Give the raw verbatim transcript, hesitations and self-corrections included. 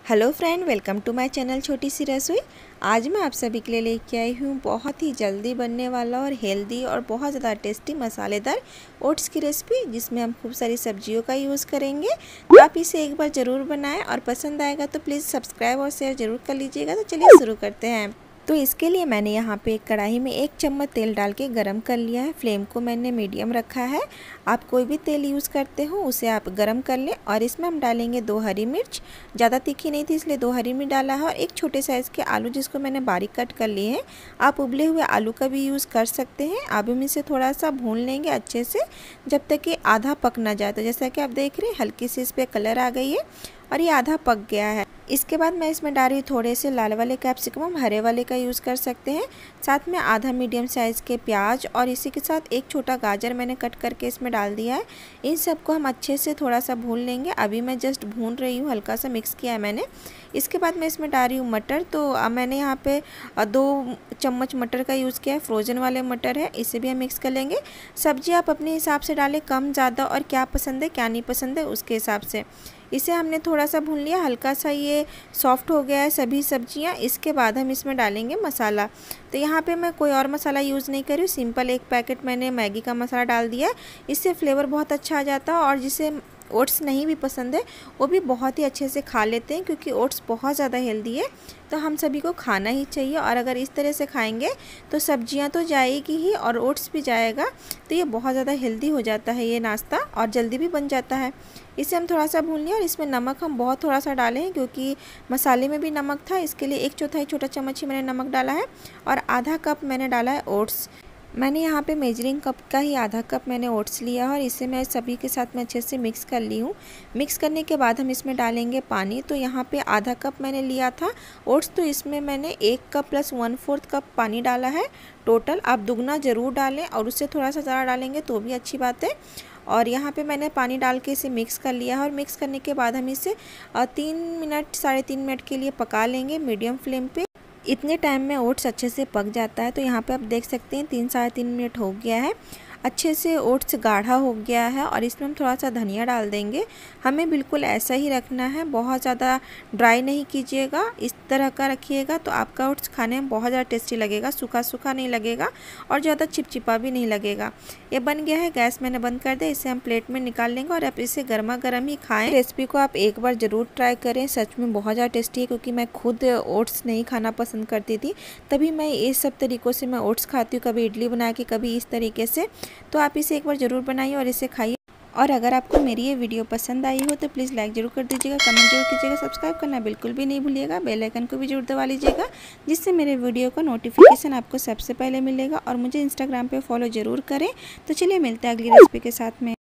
Hello friend, welcome to my channel Chhoti Si रसोई। आज मैं आप सभी के लिए लेके आई हूँ बहुत ही जल्दी बनने वाला और हेल्दी और बहुत ज़्यादा टेस्टी मसालेदार ओट्स की रेसिपी, जिसमें हम खूब सारी सब्जियों का यूज़ करेंगे। तो आप इसे एक बार ज़रूर बनाएं और पसंद आएगा तो प्लीज़ सब्सक्राइब और शेयर ज़रूर कर लीजिएगा। तो चलिए शुरू करते हैं। तो इसके लिए मैंने यहाँ पे एक कढ़ाई में एक चम्मच तेल डाल के गरम कर लिया है। फ्लेम को मैंने मीडियम रखा है। आप कोई भी तेल यूज़ करते हो उसे आप गरम कर लें। और इसमें हम डालेंगे दो हरी मिर्च। ज़्यादा तीखी नहीं थी इसलिए दो हरी मिर्च डाला है, और एक छोटे साइज़ के आलू जिसको मैंने बारीक कट कर लिए हैं। आप उबले हुए आलू का भी यूज़ कर सकते हैं। अब हम इसे थोड़ा सा भून लेंगे अच्छे से, जब तक कि आधा पक ना जाए। तो जैसा कि आप देख रहे हैं हल्की सी इस पर कलर आ गई है और ये आधा पक गया है। इसके बाद मैं इसमें डाल रही हूँ थोड़े से लाल वाले कैप्सिकम, हम हरे वाले का यूज़ कर सकते हैं। साथ में आधा मीडियम साइज़ के प्याज और इसी के साथ एक छोटा गाजर मैंने कट करके इसमें डाल दिया है। इन सबको हम अच्छे से थोड़ा सा भून लेंगे। अभी मैं जस्ट भून रही हूँ, हल्का सा मिक्स किया है मैंने। इसके बाद मैं इसमें डाल रही हूँ मटर। तो अब मैंने यहाँ पे दो चम्मच मटर का यूज़ किया है, फ्रोज़न वाले मटर है। इसे भी हम मिक्स कर लेंगे। सब्जी आप अपने हिसाब से डालें, कम ज़्यादा, और क्या पसंद है क्या नहीं पसंद है उसके हिसाब से। इसे हमने थोड़ा सा भून लिया, हल्का सा ये सॉफ्ट हो गया है सभी सब्जियां। इसके बाद हम इसमें डालेंगे मसाला। तो यहाँ पे मैं कोई और मसाला यूज़ नहीं कर रही हूँ, सिंपल एक पैकेट मैंने मैगी का मसाला डाल दिया है। इससे फ्लेवर बहुत अच्छा आ जाता है, और जिसे ओट्स नहीं भी पसंद है वो भी बहुत ही अच्छे से खा लेते हैं, क्योंकि ओट्स बहुत ज़्यादा हेल्दी है। तो हम सभी को खाना ही चाहिए, और अगर इस तरह से खाएंगे तो सब्जियां तो जाएगी ही और ओट्स भी जाएगा। तो ये बहुत ज़्यादा हेल्दी हो जाता है ये नाश्ता, और जल्दी भी बन जाता है। इसे हम थोड़ा सा भून लिया, और इसमें नमक हम बहुत थोड़ा सा डाले हैं, क्योंकि मसाले में भी नमक था। इसके लिए एक चौथाई छोटा चम्मच ही मैंने नमक डाला है, और आधा कप मैंने डाला है ओट्स। मैंने यहाँ पे मेजरिंग कप का ही आधा कप मैंने ओट्स लिया, और इसे मैं सभी के साथ में अच्छे से मिक्स कर ली हूँ। मिक्स करने के बाद हम इसमें डालेंगे पानी। तो यहाँ पे आधा कप मैंने लिया था ओट्स, तो इसमें मैंने एक cup plus one fourth cup पानी डाला है टोटल। आप दुगना ज़रूर डालें, और उससे थोड़ा सा ज़्यादा डालेंगे तो भी अच्छी बात है। और यहाँ पे मैंने पानी डाल के इसे मिक्स कर लिया है, और मिक्स करने के बाद हम इसे तीन मिनट साढ़े तीन मिनट के लिए पका लेंगे मीडियम फ्लेम पे। इतने टाइम में ओट्स अच्छे से पक जाता है। तो यहाँ पे आप देख सकते हैं तीन साढ़े तीन मिनट हो गया है, अच्छे से ओट्स गाढ़ा हो गया है। और इसमें हम थोड़ा सा धनिया डाल देंगे। हमें बिल्कुल ऐसा ही रखना है, बहुत ज़्यादा ड्राई नहीं कीजिएगा, इस तरह का रखिएगा तो आपका ओट्स खाने में बहुत ज़्यादा टेस्टी लगेगा। सूखा सूखा नहीं लगेगा और ज़्यादा चिपचिपा भी नहीं लगेगा। ये बन गया है, गैस मैंने बंद कर दिया। इसे हम प्लेट में निकाल लेंगे, और आप इसे गर्मा गर्म ही खाएँ। रेसिपी को आप एक बार ज़रूर ट्राई करें, सच में बहुत ज़्यादा टेस्टी है। क्योंकि मैं खुद ओट्स नहीं खाना पसंद करती थी, तभी मैं इस सब तरीक़ों से मैं ओट्स खाती हूँ, कभी इडली बना के, कभी इस तरीके से। तो आप इसे एक बार ज़रूर बनाइए और इसे खाइए। और अगर आपको मेरी ये वीडियो पसंद आई हो तो प्लीज़ लाइक ज़रूर कर दीजिएगा, कमेंट जरूर कीजिएगा, सब्सक्राइब करना बिल्कुल भी नहीं भूलिएगा। बेल आइकन को भी जरूर दबा लीजिएगा, जिससे मेरे वीडियो का नोटिफिकेशन आपको सबसे पहले मिलेगा। और मुझे इंस्टाग्राम पे फॉलो ज़रूर करें। तो चलिए मिलते हैं अगली रेसिपी के साथ में।